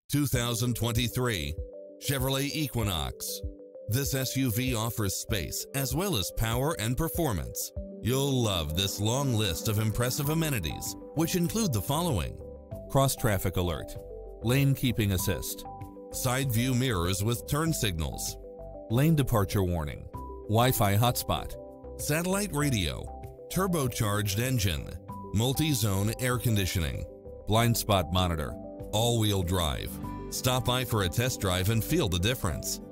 2023 Chevrolet Equinox. This SUV offers space as well as power and performance. You'll love this long list of impressive amenities, which include the following: cross-traffic alert, lane keeping assist, side view mirrors with turn signals, lane departure warning, Wi-Fi hotspot, satellite radio, turbocharged engine, multi-zone air conditioning, blind spot monitor, all-wheel drive. Stop by for a test drive and feel the difference.